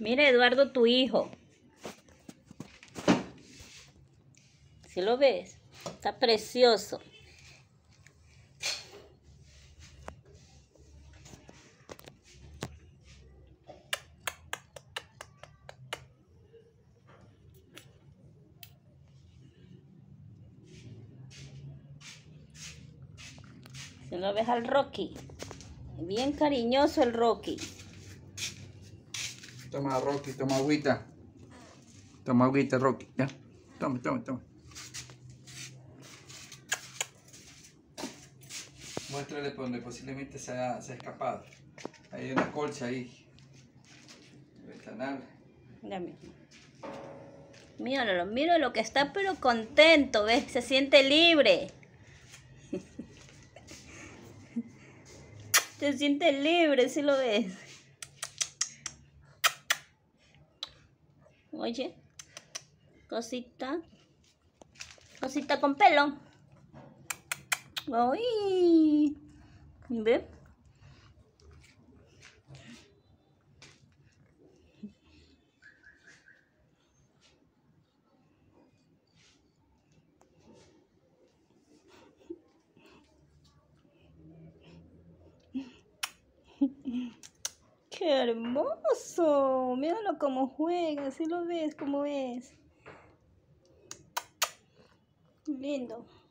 Mira, Eduardo, tu hijo. ¿Sí lo ves? Está precioso. ¿Sí lo ves al Rocky? Bien cariñoso el Rocky. Toma, Rocky, toma agüita. Toma agüita, Rocky. Ya. Toma, toma, toma. Muéstrale por donde posiblemente se ha escapado. Hay una colcha ahí. Ventanal. Míralo, míralo que está pero contento, ¿ves? Se siente libre. Se siente libre, ¿sí lo ves? Oye, cosita. Cosita con pelo. ¡Ay! ¿Ve? ¡Qué hermoso! Míralo cómo juega, ¿sí lo ves? ¿Cómo es? Lindo.